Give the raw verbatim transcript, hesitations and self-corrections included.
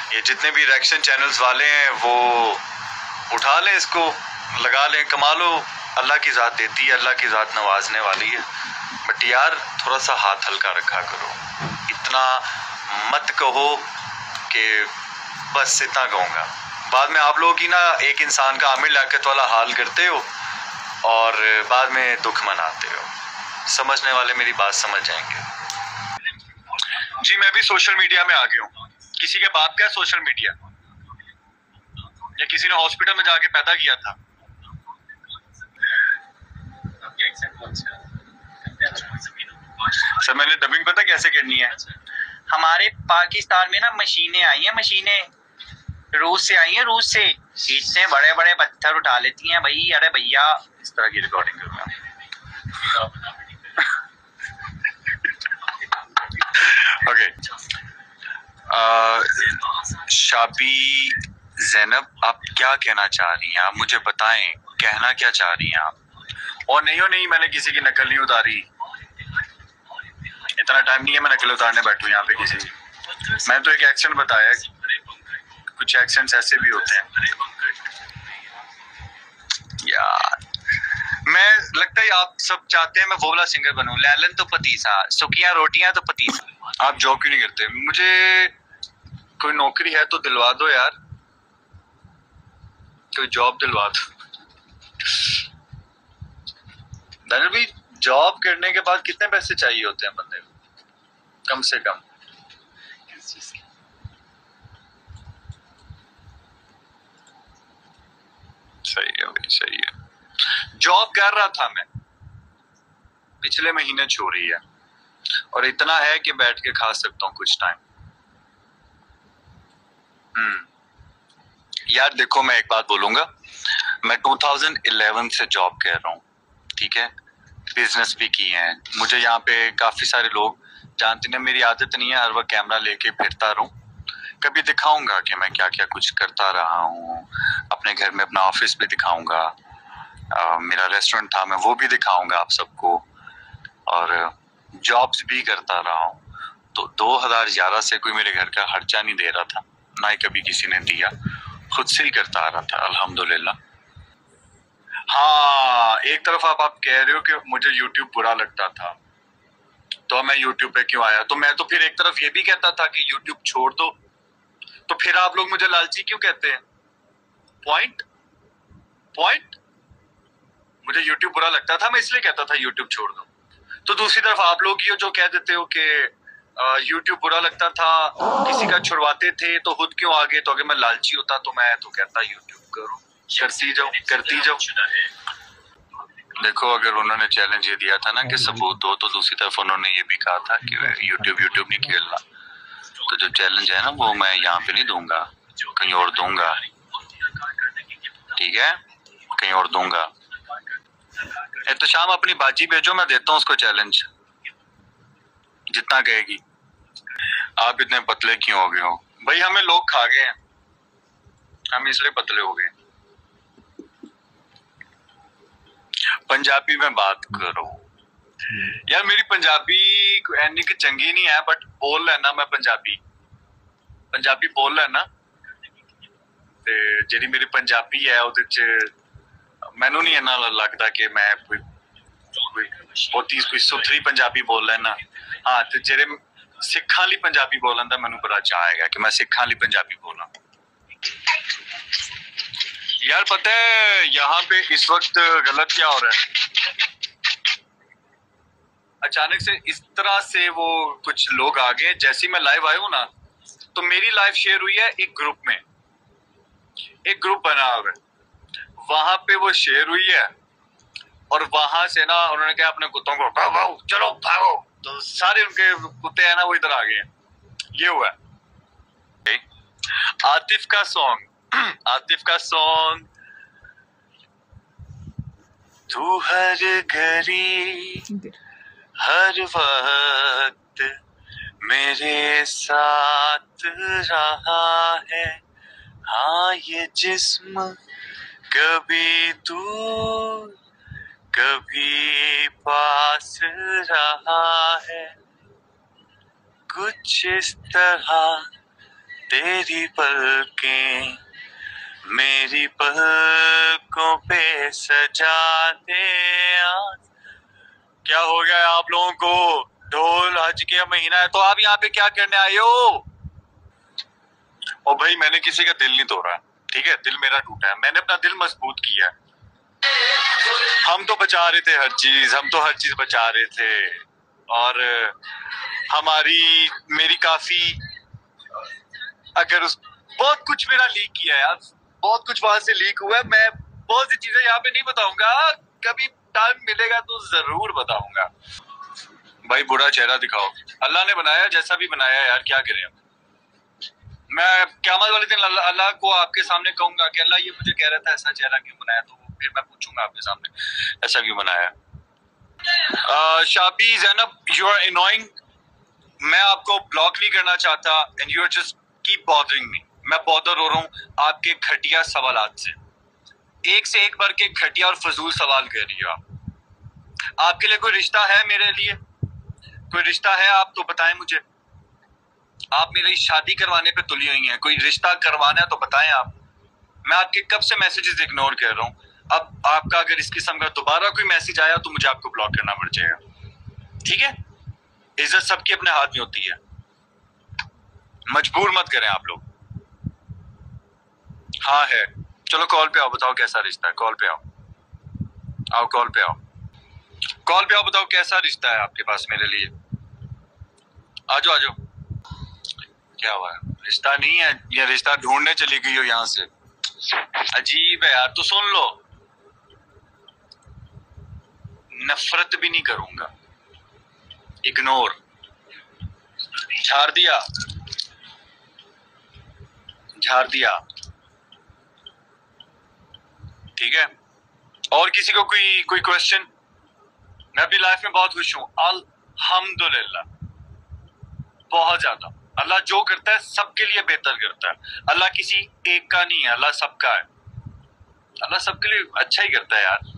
ये जितने भी रिएक्शन चैनल्स वाले हैं वो उठा लें, इसको लगा लें, कमा लो। अल्लाह की ज़ात देती है, अल्लाह की ज़ात नवाजने वाली है। बट यार थोड़ा सा हाथ हल्का रखा करो, इतना मत कहो कि बस इतना कहूँगा। बाद में आप लोग ही ना एक इंसान का आमिर लाकत वाला हाल करते हो और बाद में दुख मनाते हो। समझने वाले मेरी बात समझ जाएंगे। जी मैं भी सोशल मीडिया में आ गया हूँ। किसी के बाप का सोशल मीडिया, या किसी ने हॉस्पिटल में जाके पैदा किया था? सर मैंने डबिंग पता कैसे करनी है? हमारे पाकिस्तान में ना मशीनें आई हैं, मशीनें रूस से आई हैं, रूस से इतने बड़े बड़े पत्थर उठा लेती हैं भाई। अरे भैया इस तरह की रिकॉर्डिंग करूंगा। ओके शाबी ज़ैनब, आप क्या कहना चाह रही हैं? आप मुझे बताएं, कहना क्या चाह रही हैं आप? और नहीं हो नहीं, मैंने किसी की नकल नहीं उतारी, इतना टाइम नहीं है मैं नकल उतारने बैठूं यहाँ पे किसी की। मैं तो एक एक्शन बताया, कुछ एक्शंस ऐसे भी होते हैं यार। मैं लगता है आप सब चाहते हैं मैं वो वाला सिंगर बनूं, लैलन तो पतीसा, सुखियां रोटियां तो पतीसा। आप जॉब क्यों नहीं करते? मुझे कोई नौकरी है तो दिलवा दो यार, कोई जॉब दिलवा दो। दानिश भाई जॉब करने के बाद कितने पैसे चाहिए होते हैं बंदे को कम से कम? सही है भाई, सही है। जॉब कर रहा था मैं, पिछले महीने छोड़ी है, और इतना है कि बैठ के खा सकता हूँ कुछ टाइम। हम्म यार देखो मैं एक बात बोलूंगा, मैं दो हज़ार ग्यारह से जॉब कर रहा हूँ, ठीक है, बिजनेस भी किए हैं। मुझे यहाँ पे काफी सारे लोग जानते हैं, मेरी आदत नहीं है हर वक्त कैमरा लेके फिरता रहूं। कभी दिखाऊंगा कि मैं क्या क्या कुछ करता रहा हूँ, अपने घर में अपना ऑफिस भी दिखाऊंगा, मेरा रेस्टोरेंट था मैं वो भी दिखाऊंगा आप सबको, और जॉब्स भी करता रहा हूँ। तो दो हज़ार ग्यारह से कोई मेरे घर का खर्चा नहीं दे रहा था, ना ही कभी किसी ने दिया, खुद से ही करता आ रहा था अल्हम्दुलिल्लाह। हाँ एक तरफ आप आप कह रहे हो कि मुझे YouTube बुरा लगता था तो मैं YouTube पे क्यों आया, तो मैं तो फिर एक तरफ ये भी कहता था कि YouTube छोड़ दो, तो फिर आप लोग मुझे लालची क्यों कहते हैं? पॉइंट पॉइंट मुझे YouTube बुरा लगता था, मैं इसलिए कहता था YouTube छोड़ दो। तो दूसरी तरफ आप लोग ही जो कह देते हो कि YouTube बुरा लगता था, किसी का छुड़वाते थे तो खुद क्यों आगे, तो अगर मैं लालची होता तो मैं तो कहता YouTube करो, करती जाओ करती जाओ। देखो अगर उन्होंने चैलेंज ये दिया था ना कि सबूत दो, तो दूसरी तरफ उन्होंने ये भी कहा था कि YouTube YouTube नहीं खेलना। तो जो चैलेंज है ना वो मैं यहाँ पे नहीं दूंगा, कहीं और दूंगा, ठीक है, कहीं और दूंगा। तो शाम अपनी बाजी भेजो, मैं देता हूँ उसको चैलेंज, जितना कहेगी। आप इतने पतले क्यों हो गए हो? भाई हमें लोग खा गए हैं, हम इसलिए पतले हो गए। पंजाबी में बात करो यार, मेरी पंजाबी एनी की चंगी नहीं है, बट बोल लेना मैं पंजाबी पंजाबी बोल लेना। ते जेडी मेरी पंजाबी है ਉਹਦੇ ਚ ਮੈਨੂੰ नहीं इन्ना लगता कि मैं कोई बहुत ही कोई सुथरी पंजाबी बोल लेना। हाँ ते जेडे सिखां ਲਈ पंजाबी बोलन ਦਾ ਮੈਨੂੰ बड़ा चाह है कि मैं सिखां ਲਈ पंजाबी बोला। यार पता है यहाँ पे इस वक्त गलत क्या हो रहा है, अचानक से इस तरह से वो कुछ लोग आ गए, जैसे मैं लाइव आया हूँ ना तो मेरी लाइव शेयर हुई है एक ग्रुप में, एक ग्रुप बना हुआ है, वहां पे वो शेयर हुई है, और वहां से ना उन्होंने कहा अपने कुत्तों को भागो चलो भागो, तो सारे उनके कुत्ते हैं ना वो इधर आ गए हैं, ये हुआ है। आतिफ का सॉन्ग आतिफ का सॉन्ग तू हर घड़ी हर वक्त मेरे साथ रहा है, हाँ ये जिस्म कभी दूर कभी पास रहा है, कुछ इस तरह तेरी पलकें मेरी पलकों पे सजा दे आज। क्या हो गया है आप लोगों को? ढोल हज के महीना है तो आप यहाँ पे क्या करने आए हो? और भाई मैंने किसी का दिल नहीं तोड़ा, ठीक है, दिल मेरा टूटा है, मैंने अपना दिल मजबूत किया है। हम तो बचा रहे थे हर चीज, हम तो हर चीज बचा रहे थे, और हमारी मेरी काफी अगर उस बहुत कुछ मेरा लीक किया है यार, बहुत कुछ वहां से लीक हुआ है। मैं बहुत सी चीजें यहाँ पे नहीं बताऊंगा, कभी टाइम मिलेगा तो जरूर बताऊंगा। भाई बुरा चेहरा दिखाओ, अल्लाह ने बनाया जैसा भी बनाया यार, क्या करें अब। मैं क़यामत वाले दिन अल्लाह, अल्लाह को आपके सामने कहूंगा कि अल्लाह ये मुझे कह रहा था ऐसा चेहरा क्यों बनाया, तो फिर मैं पूछूंगा आपके सामने ऐसा क्यों बनाया। Shabi Zainab, you are annoying. मैं आपको ब्लॉक नहीं करना चाहता and you are just keep bothering me. मैं बॉदर हो रहा हूँ आपके घटिया सवालात से, एक से एक बार के घटिया और फजूल सवाल कर रही हो आप। आपके लिए कोई रिश्ता है? मेरे लिए कोई रिश्ता है? आप तो बताएं मुझे। आप मेरी शादी करवाने पे तुली हुई हैं, कोई रिश्ता करवाना है तो बताएं आप। मैं आपके कब से मैसेजेस इग्नोर कर रहा हूँ। अब आपका अगर इस किस्म का दोबारा कोई मैसेज आया तो मुझे आपको ब्लॉक करना पड़ जाएगा, ठीक है? इज्जत सबकी अपने हाथ में होती है, मजबूर मत करें आप लोग। हाँ है, चलो कॉल पे आओ, बताओ कैसा रिश्ता है। कॉल पे आओ, आओ कॉल पे आओ, कॉल पे आओ, बताओ कैसा रिश्ता है आपके पास मेरे लिए। आजो आजो। क्या हुआ है? रिश्ता नहीं है, ये रिश्ता ढूंढने चली गई हो यहाँ से। अजीब है यार। तो सुन लो, नफरत भी नहीं करूंगा, इग्नोर, झाड़ दिया, झाड़ दिया, ठीक है? और किसी को कोई कोई क्वेश्चन? मैं अपनी लाइफ में बहुत खुश हूँ अल्हम्दुलिल्लाह, बहुत ज्यादा। अल्लाह जो करता है सबके लिए बेहतर करता है। अल्लाह किसी एक का नहीं है, अल्लाह सबका है। अल्लाह सबके लिए अच्छा ही करता है यार।